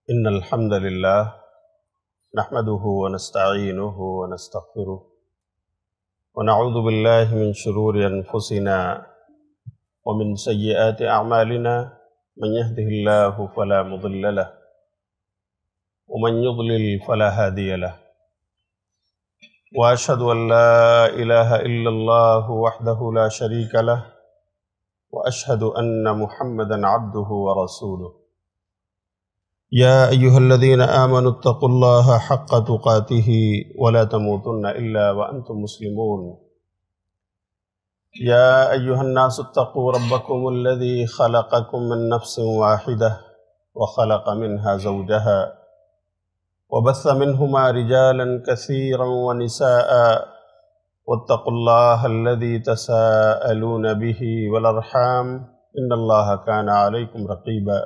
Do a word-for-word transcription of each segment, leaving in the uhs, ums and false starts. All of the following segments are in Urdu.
إن الحمد لله نحمده ونستعينه ونستغفره ونعوذ بالله من شرور أنفسنا ومن سيئات أعمالنا من يهده الله فلا مضل له ومن يضلل فلا هادي له وأشهد أن لا إله إلا الله وحده لا شريك له وأشهد أن محمدًا عبده ورسوله يا أيها الذين آمنوا اتقوا الله حق تقاته ولا تموتن إلا وأنتم مسلمون يا أيها الناس اتقوا ربكم الذي خلقكم من نفس واحدة وخلق منها زوجها وبث منهما رجالا كثيرا ونساء واتقوا الله الذي تساءلون به والأرحام إن الله كان عليكم رقيبا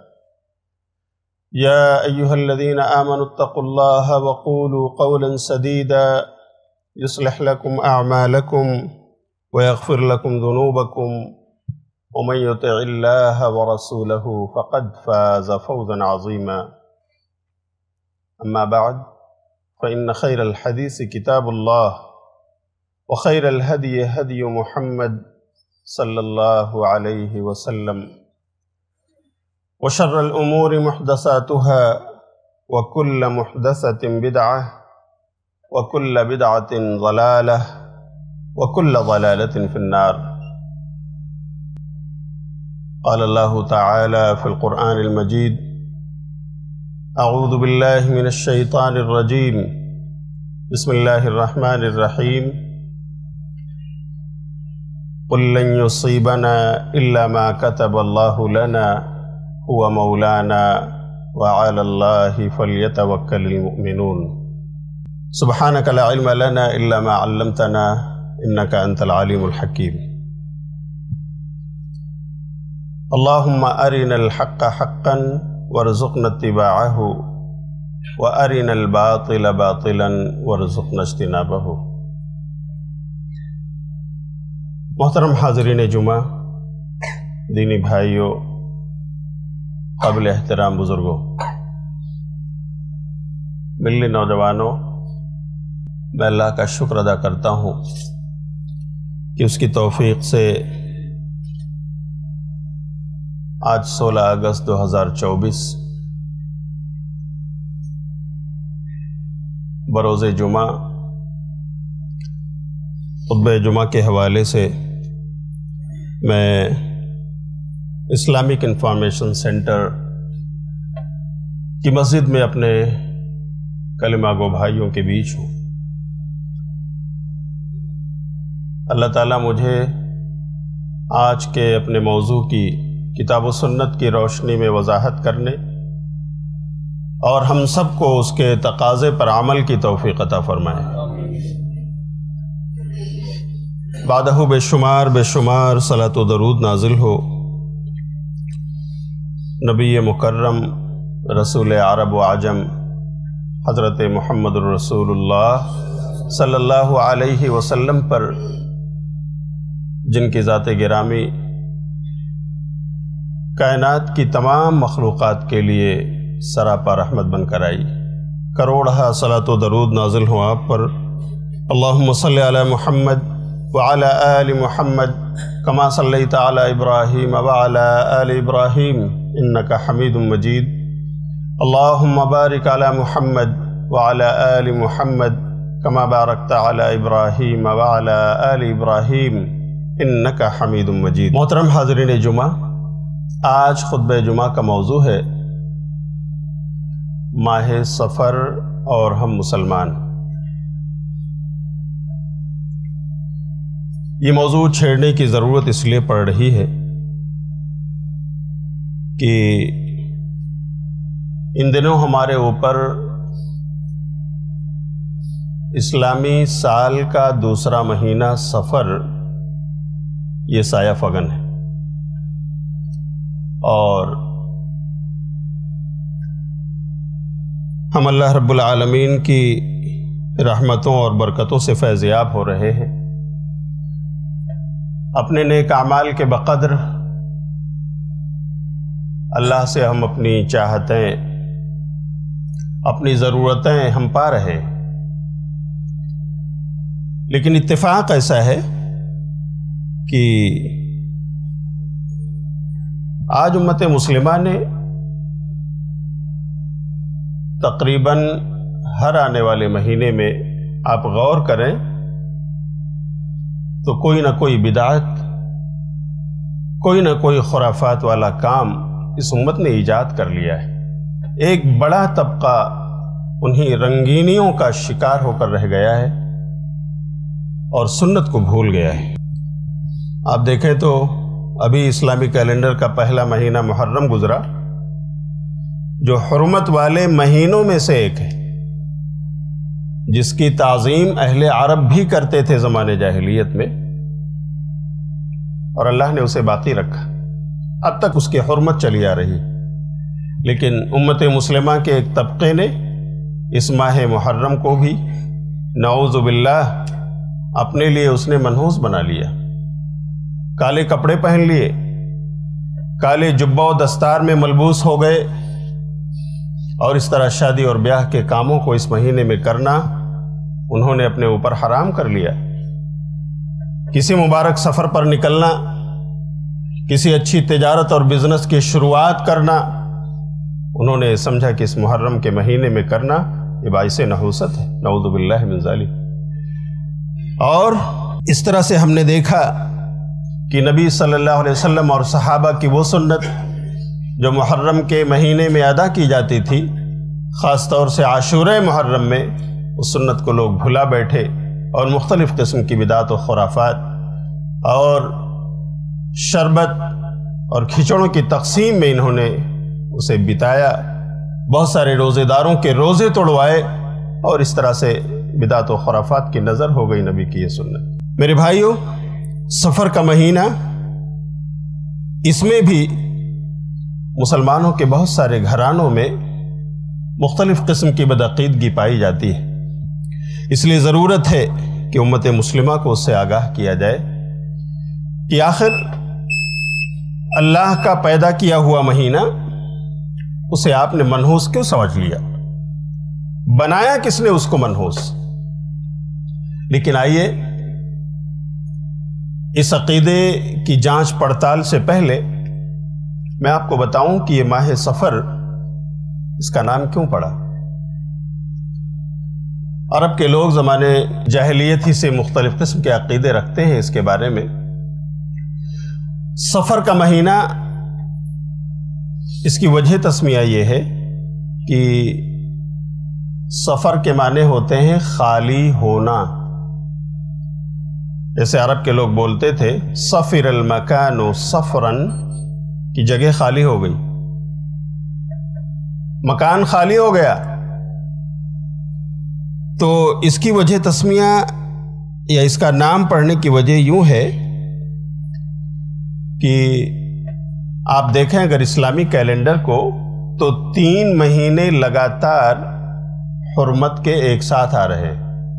يا أيها الذين آمنوا اتقوا الله وقولوا قولا سديدا يصلح لكم أعمالكم ويغفر لكم ذنوبكم ومن يطع الله ورسوله فقد فاز فوزا عظيما أما بعد فإن خير الحديث كتاب الله وخير الهدي هدي محمد صلى الله عليه وسلم وشر الأمور محدثاتها وكل محدثة بدعة وكل بدعة ضلالة وكل ضلالة في النار. قال الله تعالى في القرآن المجيد: أعوذ بالله من الشيطان الرجيم بسم الله الرحمن الرحيم قل لن يصيبنا إلا ما كتب الله لنا هو مولانا وعلى الله فليتوكل المؤمنون. سبحانك لا علم لنا إلا ما علمتنا إنك أنت العليم الحكيم. اللهم أرنا الحق حقا وارزقنا اتباعه وأرنا الباطل باطلا وارزقنا اجتنابه. محترم حاضرین جمعہ، دینی بھائیوں، قابل احترام بزرگوں، ملی نوجوانوں، میں اللہ کا شکر ادا کرتا ہوں کہ اس کی توفیق سے آج سولہ اگست دو ہزار چوبیس بروز جمعہ خطبہ جمعہ کے حوالے سے میں اسلامک انفارمیشن سینٹر کی مسجد میں اپنے کلمہ گو بھائیوں کے بیچ ہوں۔ اللہ تعالیٰ مجھے آج کے اپنے موضوع کی کتاب و سنت کی روشنی میں وضاحت کرنے اور ہم سب کو اس کے تقاضے پر عمل کی توفیق عطا فرمائے۔ بعدہ بے شمار بے شمار صلاۃ و درود نازل ہو نبی مکرم رسول عرب و عجم حضرت محمد الرسول اللہ صلی اللہ علیہ وسلم پر، جن کی ذات گرامی کائنات کی تمام مخلوقات کے لیے سراپا رحمت بن کر آئی۔ کروڑہا صلاۃ و درود نازل ہو آپ پر۔ اللہم صلی علی محمد وعلى آل محمد كما صليت على إبراهيم وعلى آل إبراهيم إنك حميد مجيد. اللهم بارك على محمد وعلى آل محمد كما باركت على إبراهيم وعلى آل إبراهيم إنك حميد مجيد. محترم حاضرین جمعہ، آج خطبہ جمعہ کا موضوع ہے ماہ سفر اور ہم مسلمان۔ یہ موضوع چھیڑنے کی ضرورت اس لیے پڑ رہی ہے کہ ان دنوں ہمارے اوپر اسلامی سال کا دوسرا مہینہ سفر یہ سایہ فگن ہے، اور ہم اللہ رب العالمین کی رحمتوں اور برکتوں سے فیضیاب ہو رہے ہیں۔ اپنے نیک اعمال کے بقدر اللہ سے ہم اپنی چاہتیں اپنی ضرورتیں ہم پا رہے، لیکن اتفاق ایسا ہے کہ آج امت مسلمہ نے تقریباً ہر آنے والے مہینے میں آپ غور کریں تو کوئی نہ کوئی بدعت، کوئی نہ کوئی خرافات والا کام اس امت نے ایجاد کر لیا ہے۔ ایک بڑا طبقہ انہی رنگینیوں کا شکار ہو کر رہ گیا ہے اور سنت کو بھول گیا ہے۔ آپ دیکھیں تو ابھی اسلامی کیلنڈر کا پہلا مہینہ محرم گزرا، جو حرمت والے مہینوں میں سے ایک ہے، جس کی تعظیم اہل عرب بھی کرتے تھے زمانے جاہلیت میں، اور اللہ نے اسے باقی رکھا، اب تک اس کی حرمت چلی آ رہی۔ لیکن امت مسلمہ کے ایک طبقے نے اس ماہ محرم کو بھی نعوذ باللہ اپنے لیے اس نے منحوس بنا لیا، کالے کپڑے پہن لیے، کالے جبہ و دستار میں ملبوس ہو گئے، اور اس طرح شادی اور بیاہ کے کاموں کو اس مہینے میں کرنا انہوں نے اپنے اوپر حرام کر لیا۔ کسی مبارک سفر پر نکلنا، کسی اچھی تجارت اور بزنس کی شروعات کرنا، انہوں نے سمجھا کہ اس محرم کے مہینے میں کرنا یہ باعث نحوست ہے، نعوذ باللہ من ذالک۔ اور اس طرح سے ہم نے دیکھا کہ نبی صلی اللہ علیہ وسلم اور صحابہ کی وہ سنت جو محرم کے مہینے میں ادا کی جاتی تھی، خاص طور سے عاشورہ محرم میں، اس سنت کو لوگ بھلا بیٹھے اور مختلف قسم کی بدعات و خرافات اور شربت اور کھچڑوں کی تقسیم میں انہوں نے اسے بتایا، بہت سارے روزے داروں کے روزے توڑوائے، اور اس طرح سے بدعات و خرافات کی نظر ہو گئی نبی کی یہ سنت۔ میرے بھائیوں، سفر کا مہینہ، اس میں بھی مسلمانوں کے بہت سارے گھرانوں میں مختلف قسم کی بدعقیدگی پائی جاتی ہے، اس لیے ضرورت ہے کہ امت مسلمہ کو اس سے آگاہ کیا جائے کہ آخر اللہ کا پیدا کیا ہوا مہینہ، اسے آپ نے منحوس کیوں سمجھ لیا؟ بنایا کس نے اس کو منحوس؟ لیکن آئیے اس عقیدے کی جانچ پڑتال سے پہلے میں آپ کو بتاؤں کہ یہ ماہ سفر، اس کا نام کیوں پڑا؟ عرب کے لوگ زمانے جاہلیت ہی سے مختلف قسم کے عقیدے رکھتے ہیں اس کے بارے میں۔ سفر کا مہینہ، اس کی وجہ تسمیہ یہ ہے کہ سفر کے معنی ہوتے ہیں خالی ہونا۔ جیسے عرب کے لوگ بولتے تھے سفر المکان سفرن، کی جگہ خالی ہو گئی، مکان خالی ہو گیا۔ تو اس کی وجہ تسمیہ یا اس کا نام پڑھنے کی وجہ یوں ہے کہ آپ دیکھیں اگر اسلامی کیلنڈر کو تو تین مہینے لگاتار حرمت کے ایک ساتھ آ رہے،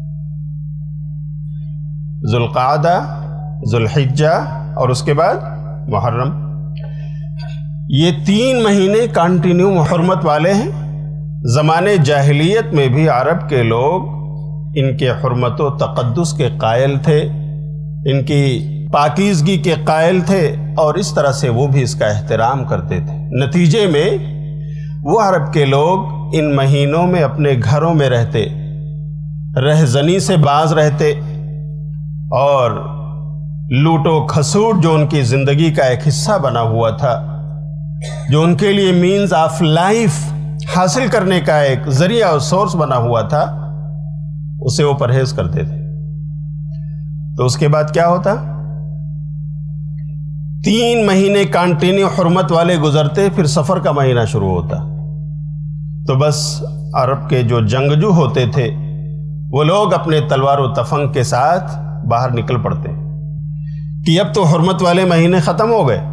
ذوالقعدہ، ذوالحجہ اور اس کے بعد محرم۔ یہ تین مہینے کانٹینیو حرمت والے ہیں۔ زمانے جاہلیت میں بھی عرب کے لوگ ان کے حرمت و تقدس کے قائل تھے، ان کی پاکیزگی کے قائل تھے، اور اس طرح سے وہ بھی اس کا احترام کرتے تھے۔ نتیجے میں وہ عرب کے لوگ ان مہینوں میں اپنے گھروں میں رہتے، رہزنی سے باز رہتے، اور لوٹ و کھسوٹ جو ان کی زندگی کا ایک حصہ بنا ہوا تھا، جو ان کے لیے مینز آف لائف حاصل کرنے کا ایک ذریعہ اور سورس بنا ہوا تھا، اسے وہ پرہیز کرتے تھے۔ تو اس کے بعد کیا ہوتا؟ تین مہینے کانٹینیو حرمت والے گزرتے، پھر سفر کا مہینہ شروع ہوتا، تو بس عرب کے جو جنگجو ہوتے تھے وہ لوگ اپنے تلوار و تفنگ کے ساتھ باہر نکل پڑتے کہ اب تو حرمت والے مہینے ختم ہو گئے،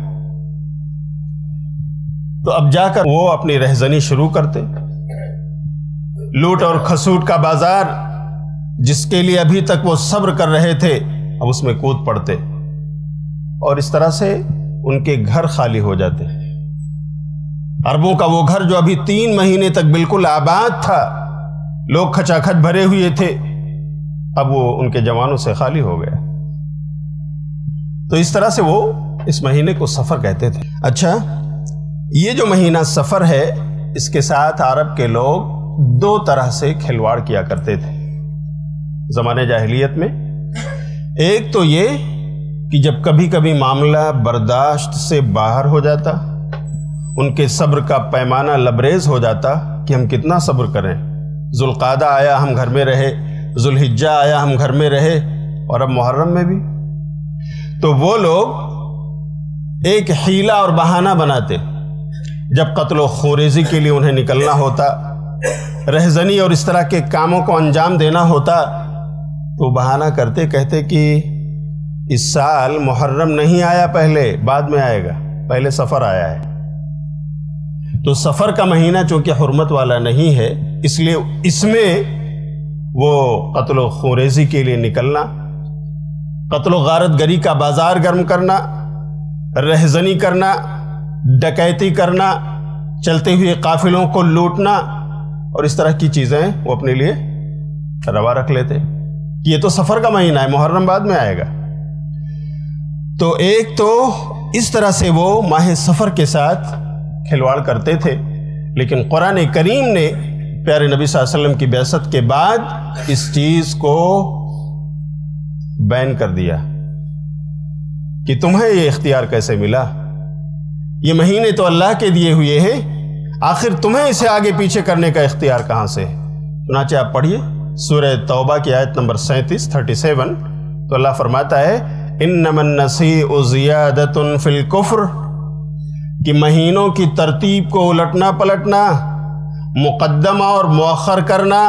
تو اب جا کر وہ اپنی رہزنی شروع کرتے۔ لوٹ اور کھسوٹ کا بازار جس کے لیے ابھی تک وہ صبر کر رہے تھے، اب اس میں کود پڑتے، اور اس طرح سے ان کے گھر خالی ہو جاتے۔ عربوں کا وہ گھر جو ابھی تین مہینے تک بالکل آباد تھا، لوگ کھچا کھچ بھرے ہوئے تھے، اب وہ ان کے جوانوں سے خالی ہو گیا۔ تو اس طرح سے وہ اس مہینے کو سفر کہتے تھے۔ اچھا، یہ جو مہینہ سفر ہے، اس کے ساتھ عرب کے لوگ دو طرح سے کھلواڑ کیا کرتے تھے زمانے جاہلیت میں۔ ایک تو یہ کہ جب کبھی کبھی معاملہ برداشت سے باہر ہو جاتا، ان کے صبر کا پیمانہ لبریز ہو جاتا کہ ہم کتنا صبر کریں، ذوالقعدہ آیا ہم گھر میں رہے، ذوالحجہ آیا ہم گھر میں رہے، اور اب محرم میں بھی، تو وہ لوگ ایک حیلہ اور بہانہ بناتے۔ جب قتل و خوریزی کے لیے انہیں نکلنا ہوتا، رہزنی اور اس طرح کے کاموں کو انجام دینا ہوتا، تو بہانہ کرتے، کہتے کہ اس سال محرم نہیں آیا پہلے، بعد میں آئے گا، پہلے سفر آیا ہے۔ تو سفر کا مہینہ چونکہ حرمت والا نہیں ہے، اس لیے اس میں وہ قتل و خوریزی کے لیے نکلنا، قتل و غارت گری کا بازار گرم کرنا، رہزنی کرنا، ڈکیتی کرنا، چلتے ہوئے قافلوں کو لوٹنا اور اس طرح کی چیزیں وہ اپنے لیے روا رکھ لیتے کہ یہ تو سفر کا مہینہ ہے، محرم بعد میں آئے گا۔ تو ایک تو اس طرح سے وہ ماہ سفر کے ساتھ کھلواڑ کرتے تھے، لیکن قرآن کریم نے پیارے نبی صلی اللہ علیہ وسلم کی بعثت کے بعد اس چیز کو بین کر دیا کہ تمہیں یہ اختیار کیسے ملا، یہ مہینے تو اللہ کے دیے ہوئے ہیں، آخر تمہیں اسے آگے پیچھے کرنے کا اختیار کہاں سے؟ چنانچہ آپ پڑھیے سورہ توبہ کی آیت نمبر سینتیس تھرٹی سیون، تو اللہ فرماتا ہے انما النسیء زیادۃ فی الکفر، کہ مہینوں کی ترتیب کو الٹنا پلٹنا، مقدمہ اور مؤخر کرنا،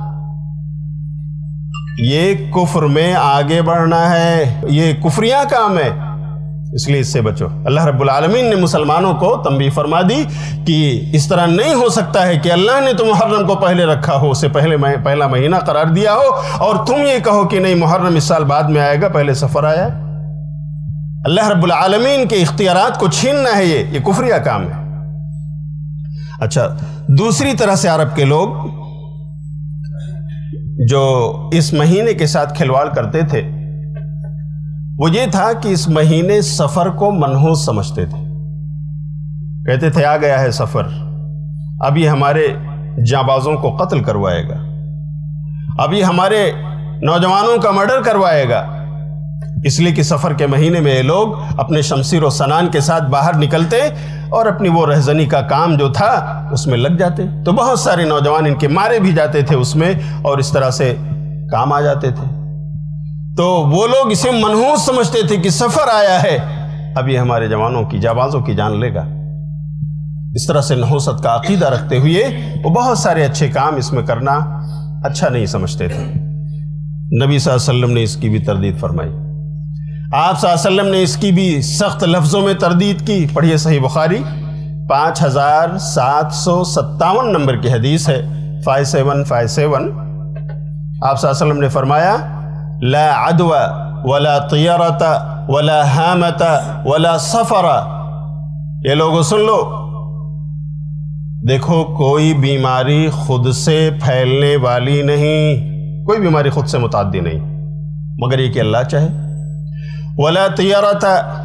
یہ کفر میں آگے بڑھنا ہے، یہ کفریاں کام ہے، اس لیے اس سے بچو۔ اللہ رب العالمین نے مسلمانوں کو تنبیہ فرما دی کہ اس طرح نہیں ہو سکتا ہے کہ اللہ نے تو محرم کو پہلے رکھا ہو، اسے پہلے پہلا مہینہ قرار دیا ہو، اور تم یہ کہو کہ نہیں محرم اس سال بعد میں آئے گا، پہلے سفر آیا ہے۔ اللہ رب العالمین کے اختیارات کو چھیننا ہے، یہ یہ کفریہ کام ہے۔ اچھا، دوسری طرح سے عرب کے لوگ جو اس مہینے کے ساتھ کھلواڑ کرتے تھے، وہ یہ تھا کہ اس مہینے سفر کو منحوس سمجھتے تھے، کہتے تھے آ گیا ہے سفر، اب یہ ہمارے جانبازوں کو قتل کروائے گا، اب یہ ہمارے نوجوانوں کا مرڈر کروائے گا، اس لیے کہ سفر کے مہینے میں یہ لوگ اپنے شمشیر و سنان کے ساتھ باہر نکلتے اور اپنی وہ رہزنی کا کام جو تھا اس میں لگ جاتے، تو بہت سارے نوجوان ان کے مارے بھی جاتے تھے اس میں، اور اس طرح سے کام آ جاتے تھے۔ تو وہ لوگ اسے منحوس سمجھتے تھے کہ سفر آیا ہے، اب یہ ہمارے جوانوں کی جانبازوں کی جان لے گا، اس طرح سے نحوست کا عقیدہ رکھتے ہوئے وہ بہت سارے اچھے کام اس میں کرنا اچھا نہیں سمجھتے تھے۔ نبی صلی اللہ علیہ وسلم نے اس کی بھی تردید فرمائی، آپ صلی اللہ علیہ وسلم نے اس کی بھی سخت لفظوں میں تردید کی۔ پڑھیے صحیح بخاری پانچ ہزار سات سو ستاون نمبر کی حدیث ہے، فائیو سیون فائیو سیون۔ آپ صلی اللہ علیہ وسلم نے فرمایا لا عدوى ولا طیرۃ ولا ہامۃ ولا سفر، یہ لوگوں سن لو، دیکھو کوئی بیماری خود سے پھیلنے والی نہیں، کوئی بیماری خود سے متعدی نہیں مگر یہ کہ اللہ چاہے، ولا طیرۃ،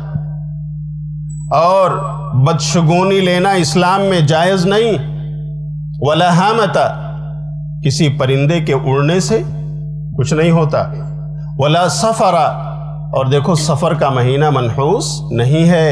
اور بدشگونی لینا اسلام میں جائز نہیں، ولا ہامۃ، کسی پرندے کے اڑنے سے کچھ نہیں ہوتا، ولا سفر، اور دیکھو سفر کا مہینہ منحوس نہیں ہے۔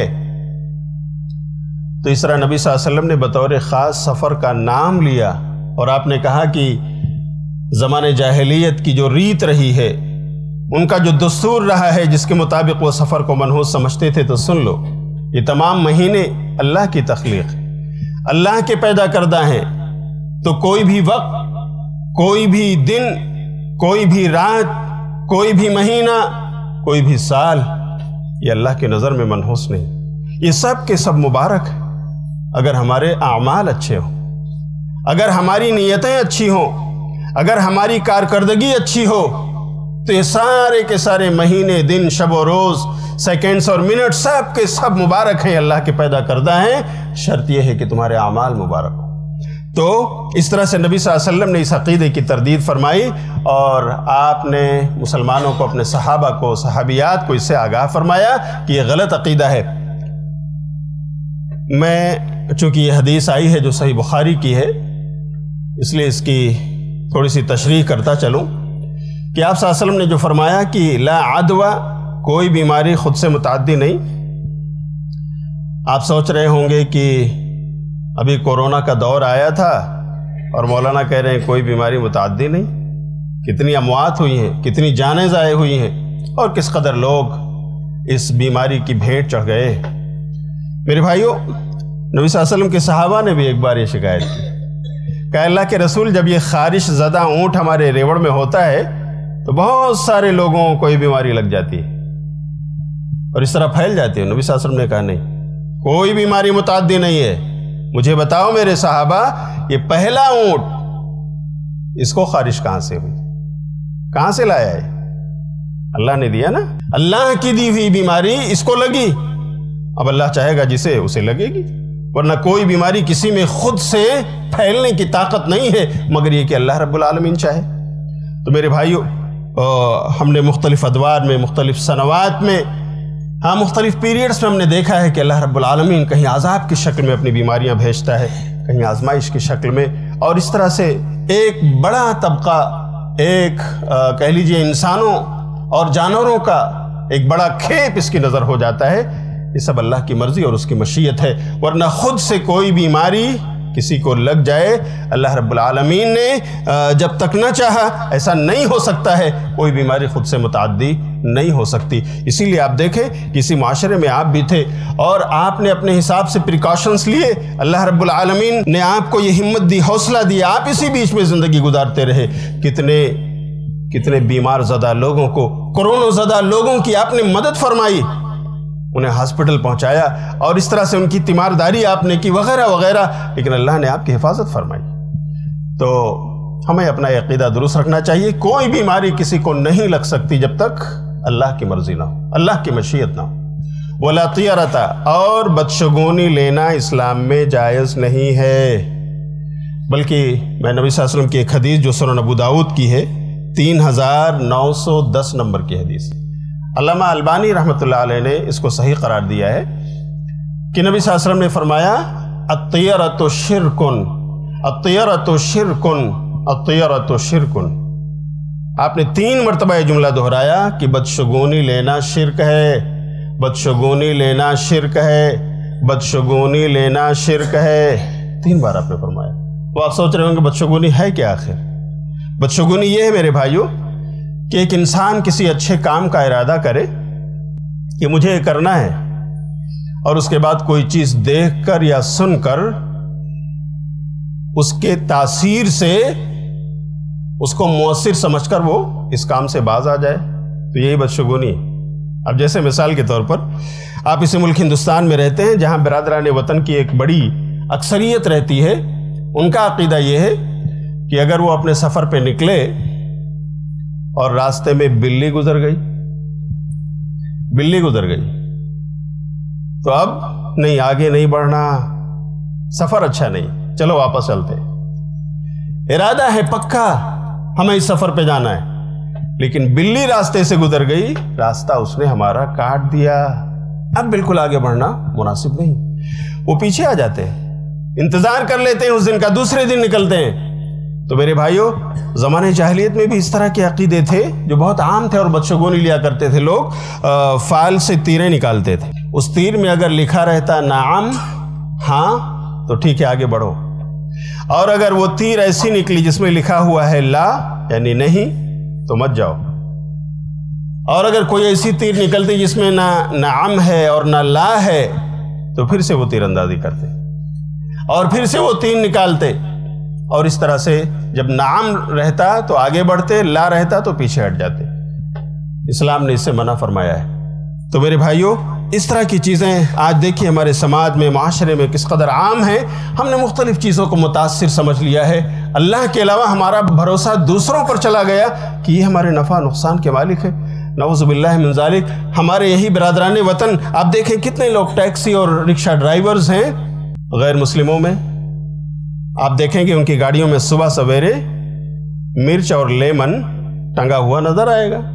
تو اس طرح نبی صلی اللہ علیہ وسلم نے بطور خاص سفر کا نام لیا، اور آپ نے کہا کہ زمانے جاہلیت کی جو ریت رہی ہے، ان کا جو دستور رہا ہے جس کے مطابق وہ سفر کو منحوس سمجھتے تھے، تو سن لو، یہ تمام مہینے اللہ کی تخلیق، اللہ کے پیدا کردہ ہیں، تو کوئی بھی وقت، کوئی بھی دن، کوئی بھی رات، کوئی بھی مہینہ، کوئی بھی سال، یہ اللہ کے نظر میں منحوس نہیں، یہ سب کے سب مبارک ہے اگر ہمارے اعمال اچھے ہوں، اگر ہماری نیتیں اچھی ہوں، اگر ہماری کارکردگی اچھی ہو، تو یہ سارے کے سارے مہینے، دن، شب و روز، سیکنڈز اور منٹ سب کے سب مبارک ہیں، اللہ کے پیدا کردہ ہیں، شرط یہ ہے کہ تمہارے اعمال مبارک ہوں۔ تو اس طرح سے نبی صلی اللہ علیہ وسلم نے اس عقیدے کی تردید فرمائی، اور آپ نے مسلمانوں کو، اپنے صحابہ کو، صحابیات کو اس سے آگاہ فرمایا کہ یہ غلط عقیدہ ہے۔ میں چونکہ یہ حدیث آئی ہے جو صحیح بخاری کی ہے، اس لیے اس کی تھوڑی سی تشریح کرتا چلوں کہ آپ صلی اللہ علیہ وسلم نے جو فرمایا کہ لا عدوہ، کوئی بیماری خود سے متعدی نہیں۔ آپ سوچ رہے ہوں گے کہ ابھی کورونا کا دور آیا تھا اور مولانا کہہ رہے ہیں کوئی بیماری متعدی نہیں۔ کتنی اموات ہوئی ہیں، کتنی جانیں ضائع ہوئی ہیں، اور کس قدر لوگ اس بیماری کی بھیٹ چڑھ گئے۔ میرے بھائیوں، نبی صلی اللہ علیہ وسلم کے صحابہ نے بھی ایک بار یہ شکایت کی کہ اللہ کے رسول، جب یہ خارش زدہ اونٹ ہمارے ریوڑ میں ہوتا ہے تو بہت سارے لوگوں کو یہ بیماری لگ جاتی ہے اور اس طرح پھیل جاتی ہے۔ نبی صلی اللہ علیہ وسلم نے کہا نہیں، کوئی بیماری متعدی نہیں ہے۔ مجھے بتاؤ میرے صحابہ، یہ پہلا اونٹ، اس کو خارش کہاں سے ہوئی، کہاں سے لایا ہے؟ اللہ نے دیا نا، اللہ کی دی ہوئی بیماری اس کو لگی، اب اللہ چاہے گا جسے اسے لگے گی، ورنہ کوئی بیماری کسی میں خود سے پھیلنے کی طاقت نہیں ہے مگر یہ کہ اللہ رب العالمین چاہے۔ تو میرے بھائیو، ہم نے مختلف ادوار میں، مختلف سنوات میں، ہاں مختلف پیریڈز میں ہم نے دیکھا ہے کہ اللہ رب العالمین کہیں عذاب کی شکل میں اپنی بیماریاں بھیجتا ہے، کہیں آزمائش کی شکل میں، اور اس طرح سے ایک بڑا طبقہ، ایک کہہ لیجئے انسانوں اور جانوروں کا ایک بڑا کھیپ اس کی نظر ہو جاتا ہے۔ یہ سب اللہ کی مرضی اور اس کی مشیت ہے، ورنہ خود سے کوئی بیماری کسی کو لگ جائے، اللہ رب العالمین نے جب تک نہ چاہا ایسا نہیں ہو سکتا ہے، کوئی بیماری خود سے متعدی نہیں ہو سکتی۔ اسی لیے آپ دیکھیں کسی معاشرے میں آپ بھی تھے اور آپ نے اپنے حساب سے پریکاشنز لیے، اللہ رب العالمین نے آپ کو یہ ہمت دی، حوصلہ دیا، آپ اسی بیچ میں زندگی گزارتے رہے۔ کتنے کتنے بیمار زدہ لوگوں کو، کورونا زدہ لوگوں کی آپ نے مدد فرمائی، انہیں ہاسپٹل پہنچایا، اور اس طرح سے ان کی تیمارداری آپ نے کی، وغیرہ وغیرہ، لیکن اللہ نے آپ کی حفاظت فرمائی۔ تو ہمیں اپنا عقیدہ درست رکھنا چاہیے، کوئی بیماری کسی کو نہیں لگ سکتی جب تک اللہ کی مرضی نہ ہو، اللہ کی مشیت نہ ہو۔ وَلَا طِيَرَةَ، اور بدشگونی لینا اسلام میں جائز نہیں ہے، بلکہ میں نبی صلی اللہ علیہ وسلم کی ایک حدیث جو سنن ابو داؤد کی ہے، تین ہزار نو سو دس نمبر کی حدیث، علامہ البانی رحمۃ اللہ علیہ نے اس کو صحیح قرار دیا ہے کہ نبی صلی اللہ علیہ وسلم نے فرمایا الطیرۃ شرک، الطیرۃ شرک، الطیرۃ شرک۔ آپ نے تین مرتبہ یہ جملہ دہرایا کہ بدشگونی لینا شرک ہے، بدشگونی لینا شرک ہے، بدشگونی لینا شرک ہے، تین بار آپ نے فرمایا۔ وہ آپ سوچ رہے ہوں کہ بدشگونی ہے کیا آخر؟ بدشگونی یہ ہے میرے بھائیوں کہ ایک انسان کسی اچھے کام کا ارادہ کرے کہ مجھے یہ کرنا ہے، اور اس کے بعد کوئی چیز دیکھ کر یا سن کر اس کے تاثیر سے اس کو مؤثر سمجھ کر وہ اس کام سے باز آ جائے، تو یہی بدشگونی ہے۔ اب جیسے مثال کے طور پر آپ اسی ملک ہندوستان میں رہتے ہیں جہاں برادران وطن کی ایک بڑی اکثریت رہتی ہے، ان کا عقیدہ یہ ہے کہ اگر وہ اپنے سفر پہ نکلے اور راستے میں بلی گزر گئی، بلی گزر گئی تو اب نہیں، آگے نہیں بڑھنا، سفر اچھا نہیں، چلو واپس چلتے، ارادہ ہے پکا ہمیں اس سفر پہ جانا ہے، لیکن بلی راستے سے گزر گئی، راستہ اس نے ہمارا کاٹ دیا، اب بالکل آگے بڑھنا مناسب نہیں، وہ پیچھے آ جاتے ہیں، انتظار کر لیتے ہیں اس دن کا، دوسرے دن نکلتے ہیں۔ تو میرے بھائیوں، زمانے جاہلیت میں بھی اس طرح کے عقیدے تھے جو بہت عام تھے، اور بدشگونی لیا کرتے تھے لوگ، فال سے تیریں نکالتے تھے، اس تیر میں اگر لکھا رہتا نعم، ہاں، تو ٹھیک ہے آگے بڑھو، اور اگر وہ تیر ایسی نکلی جس میں لکھا ہوا ہے لا، یعنی نہیں، تو مت جاؤ، اور اگر کوئی ایسی تیر نکلتی جس میں نہ نعم ہے اور نہ لا ہے تو پھر سے وہ تیر اندازی کرتے اور پھر سے وہ تیر نکالتے، اور اس طرح سے جب نعم رہتا تو آگے بڑھتے، لا رہتا تو پیچھے ہٹ جاتے۔ اسلام نے اس سے منع فرمایا ہے۔ تو میرے بھائیوں، اس طرح کی چیزیں آج دیکھیے ہمارے سماج میں، معاشرے میں کس قدر عام ہیں۔ ہم نے مختلف چیزوں کو متاثر سمجھ لیا ہے، اللہ کے علاوہ ہمارا بھروسہ دوسروں پر چلا گیا کہ یہ ہمارے نفع نقصان کے مالک ہیں، نعوذ باللہ من ذالک۔ ہمارے یہی برادران وطن آپ دیکھیں کتنے لوگ ٹیکسی اور رکشہ ڈرائیورز ہیں غیر مسلموں میں، آپ دیکھیں کہ ان کی گاڑیوں میں صبح سویرے مرچ اور لیمن ٹنگا ہوا نظر آئے گا،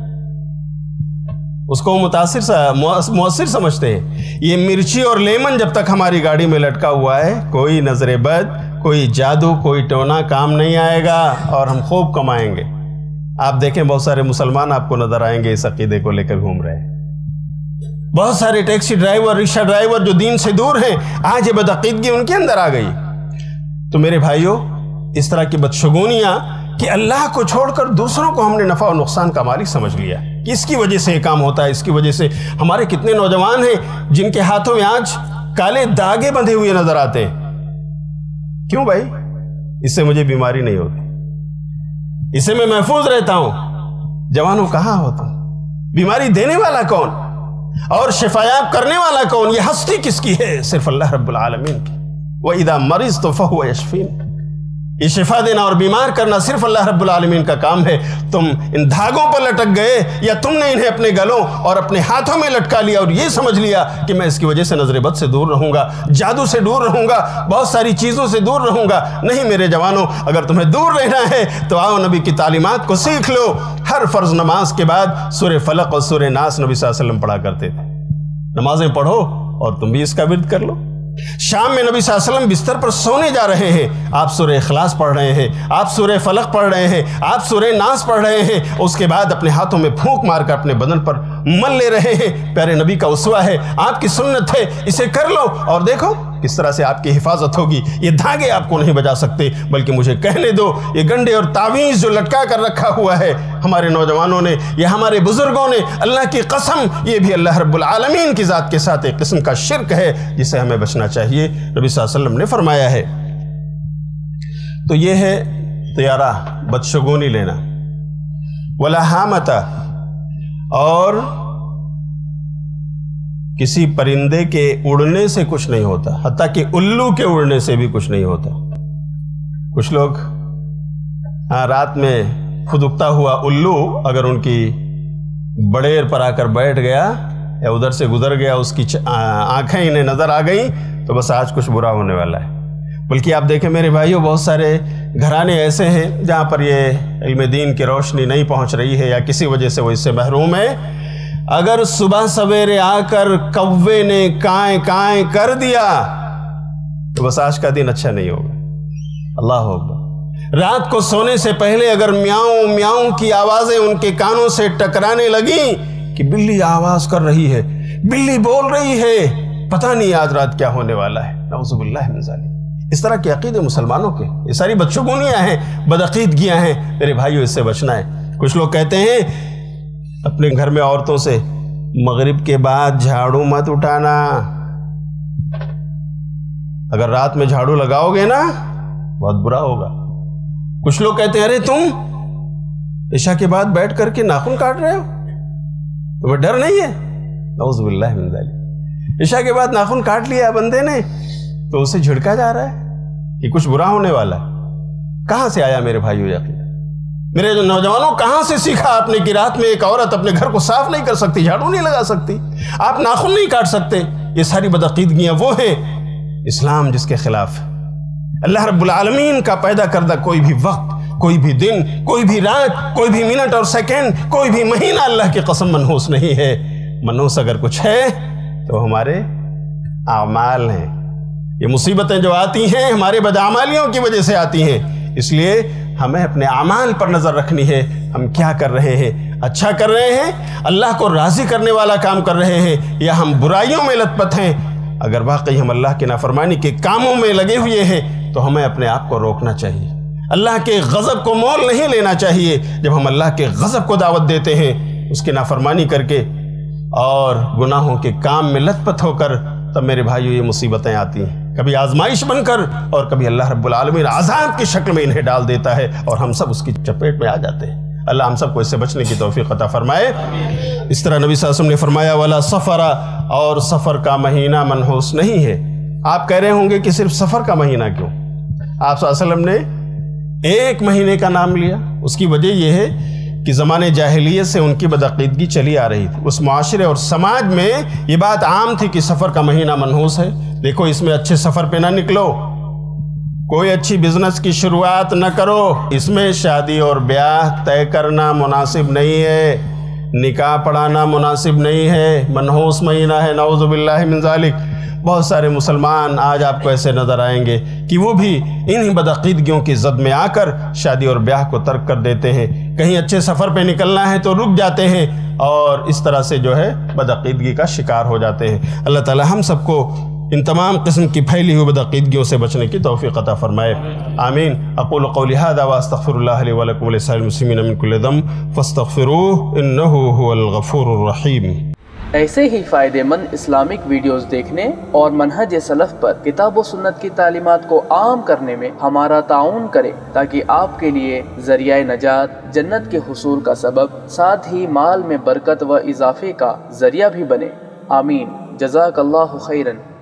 اس کو متاثر مؤثر سمجھتے ہیں۔ یہ مرچی اور لیمن جب تک ہماری گاڑی میں لٹکا ہوا ہے، کوئی نظر بد، کوئی جادو، کوئی ٹونا کام نہیں آئے گا اور ہم خوب کمائیں گے۔ آپ دیکھیں بہت سارے مسلمان آپ کو نظر آئیں گے اس عقیدے کو لے کر گھوم رہے ہیں۔ بہت سارے ٹیکسی ڈرائیور، رکشہ ڈرائیور جو دین سے دور ہیں، آج یہ بدعقیدگی ان کے اندر آ گئی۔ تو میرے بھائیوں، اس طرح کی بدشگونیاں کہ اللہ کو چھوڑ کر دوسروں کو ہم نے نفع و نقصان کا مالک سمجھ لیا، اس کی وجہ سے یہ کام ہوتا ہے۔ اس کی وجہ سے ہمارے کتنے نوجوان ہیں جن کے ہاتھوں میں آج کالے داغے بندھے ہوئے نظر آتے ہیں۔ کیوں بھائی؟ اس سے مجھے بیماری نہیں ہوتی، اس سے میں محفوظ رہتا ہوں۔ جوانوں کہاں ہوتا؟ بیماری دینے والا کون اور شفایاب کرنے والا کون؟ یہ ہستی کس کی ہے؟ صرف اللہ رب العالمین کی۔ وَإِذَا مَرِضْتُ فَهُوَ يَشْفِينِ۔ یہ شفا دینا اور بیمار کرنا صرف اللہ رب العالمین کا کام ہے۔ تم ان دھاگوں پر لٹک گئے یا تم نے انہیں اپنے گلوں اور اپنے ہاتھوں میں لٹکا لیا اور یہ سمجھ لیا کہ میں اس کی وجہ سے نظر بد سے دور رہوں گا، جادو سے دور رہوں گا، بہت ساری چیزوں سے دور رہوں گا۔ نہیں میرے جوانوں، اگر تمہیں دور رہنا ہے تو آؤ نبی کی تعلیمات کو سیکھ لو۔ ہر فرض نماز کے بعد سورہ فلق اور سورہ ناس نبی صلی اللہ علیہ وسلم پڑھا کرتے تھے۔ نمازیں پڑھو اور تم بھی اس کا ورد کر لو۔ شام میں نبی صلی اللہ علیہ وسلم بستر پر سونے جا رہے ہیں، آپ سورہ اخلاص پڑھ رہے ہیں، آپ سورہ فلق پڑھ رہے ہیں، آپ سورہ ناس پڑھ رہے ہیں، اس کے بعد اپنے ہاتھوں میں پھونک مار کر اپنے بدن پر مل لے رہے ہیں۔ پیارے نبی کا اسوہ ہے، آپ کی سنت ہے، اسے کر لو اور دیکھو کس طرح سے آپ کی حفاظت ہوگی۔ یہ دھاگے آپ کو نہیں بچا سکتے، بلکہ مجھے کہنے دو یہ گنڈے اور تعویذ جو لٹکا کر رکھا ہوا ہے ہمارے نوجوانوں نے یا ہمارے بزرگوں نے، اللہ کی قسم یہ بھی اللہ رب العالمین کی ذات کے ساتھ ایک قسم کا شرک ہے جسے ہمیں بچنا چاہیے، نبی صلی اللہ علیہ وسلم نے فرمایا ہے۔ تو یہ ہے طیارہ، بدشگونی لینا، ولہامت، اور کسی پرندے کے اڑنے سے کچھ نہیں ہوتا، حتیٰ کہ الو کے اڑنے سے بھی کچھ نہیں ہوتا۔ کچھ لوگ ہاں رات میں خود اگتا ہوا الو اگر ان کی بڑیر پر آ کر بیٹھ گیا یا ادھر سے گزر گیا، اس کی آنکھیں انہیں نظر آ گئیں تو بس آج کچھ برا ہونے والا ہے۔ بلکہ آپ دیکھیں میرے بھائیوں، بہت سارے گھرانے ایسے ہیں جہاں پر یہ علم دین کی روشنی نہیں پہنچ رہی ہے یا کسی وجہ سے وہ اس سے محروم ہے۔ اگر صبح سویرے آ کر کوے نے کائیں کائیں کر دیا تو بس آج کا دن اچھا نہیں ہوگا۔ اللہ اکبر۔ رات کو سونے سے پہلے اگر میاؤں میاؤں کی آوازیں ان کے کانوں سے ٹکرانے لگیں کہ بلی آواز کر رہی ہے، بلی بول رہی ہے، پتہ نہیں آج رات کیا ہونے والا ہے، نعوذ باللہ من ذالک۔ اس طرح کے عقیدے مسلمانوں کے، یہ ساری بدشگونیاں ہیں، بدعقیدگیاں ہیں، میرے بھائیوں اس سے بچنا ہے۔ کچھ لوگ کہتے ہیں اپنے گھر میں عورتوں سے مغرب کے بعد جھاڑو مت اٹھانا، اگر رات میں جھاڑو لگاؤ گے نا بہت برا ہوگا۔ کچھ لوگ کہتے ہیں ارے تم عشاء کے بعد بیٹھ کر کے ناخن کاٹ رہے ہو، تمہیں ڈر نہیں ہے؟ نعوذ باللہ من ذالک۔ عشاء کے بعد ناخن کاٹ لیا بندے نے تو اسے جھڑکا جا رہا ہے کہ کچھ برا ہونے والا ہے۔ کہاں سے آیا میرے بھائیو یقین؟ میرے جو نوجوانوں کہاں سے سیکھا آپ نے کہ رات میں ایک عورت اپنے گھر کو صاف نہیں کر سکتی، جھاڑو نہیں لگا سکتی، آپ ناخن نہیں کاٹ سکتے؟ یہ ساری بدعقیدگیاں وہ ہیں اسلام جس کے خلاف ہے۔ اللہ رب العالمین کا پیدا کردہ کوئی بھی وقت، کوئی بھی دن، کوئی بھی رات، کوئی بھی منٹ اور سیکنڈ، کوئی بھی مہینہ اللہ کی قسم منحوس نہیں ہے۔ منحوس اگر کچھ ہے تو ہمارے اعمال ہیں۔ یہ مصیبتیں جو آتی ہیں ہمارے بدعمالیوں کی وجہ سے آتی ہیں، اس لیے ہمیں اپنے اعمال پر نظر رکھنی ہے۔ ہم کیا کر رہے ہیں؟ اچھا کر رہے ہیں، اللہ کو راضی کرنے والا کام کر رہے ہیں، یا ہم برائیوں میں لت پت ہیں؟ اگر واقعی ہم اللہ کی نافرمانی کے کاموں میں لگے ہوئے ہیں تو ہمیں اپنے آپ کو روکنا چاہیے۔ اللہ کے غضب کو مول نہیں لینا چاہیے۔ جب ہم اللہ کے غضب کو دعوت دیتے ہیں اس کی نافرمانی کر کے اور گناہوں کے کام میں لت پت ہو کر، تب میرے بھائیو یہ مصیبتیں آتی ہیں، کبھی آزمائش بن کر اور کبھی اللہ رب العالمین عذاب کی شکل میں انہیں ڈال دیتا ہے اور ہم سب اس کی چپیٹ میں آ جاتے ہیں۔ اللہ ہم سب کو اس سے بچنے کی توفیق عطا فرمائے۔ اس طرح نبی صلی اللہ علیہ وسلم نے فرمایا ولا سفر، اور سفر کا مہینہ منحوس نہیں ہے۔ آپ کہہ رہے ہوں گے کہ صرف سفر کا مہینہ کیوں؟ آپ صلی اللہ علیہ وسلم نے ایک مہینے کا نام لیا؟ اس کی وجہ یہ ہے کہ زمانے جاہلیت سے ان کی بدعقیدگی چلی آ رہی تھی، اس معاشرے اور سماج میں یہ بات عام تھی کہ سفر کا مہینہ منحوس ہے، دیکھو اس میں اچھے سفر پہ نہ نکلو، کوئی اچھی بزنس کی شروعات نہ کرو، اس میں شادی اور بیاہ طے کرنا مناسب نہیں ہے، نکاح پڑھانا مناسب نہیں ہے، منحوس مہینہ ہے، نعوذ باللہ من ذالک۔ بہت سارے مسلمان آج آپ کو ایسے نظر آئیں گے کہ وہ بھی انہی بدعقیدگیوں کی زد میں آ کر شادی اور بیاہ کو ترک کر دیتے ہیں، کہیں اچھے سفر پہ نکلنا ہے تو رک جاتے ہیں اور اس طرح سے جو ہے بدعقیدگی کا شکار ہو جاتے ہیں۔ اللہ تعالی ہم سب کو ان تمام قسم کی پھیلی ہوئی بدعقیدگیوں سے بچنے کی توفیق عطا فرمائے، آمین۔ اقول قولی ھذا واستغفر اللہ لی ولکم ولسائر المسلمین من کل ذنب فاستغفروہ انہ ھو الغفور الرحیم۔ ایسے ہی فائدہ مند اسلامک ویڈیوز دیکھنے اور منہج سلف پر کتاب و سنت کی تعلیمات کو عام کرنے میں ہمارا تعاون کرے تاکہ آپ کے لیے ذریعہ نجات، جنت کے حصول کا سبب، ساتھ ہی مال میں برکت و اضافے کا ذریعہ بھی بنے، آمین۔ جزاک اللہ خیرن۔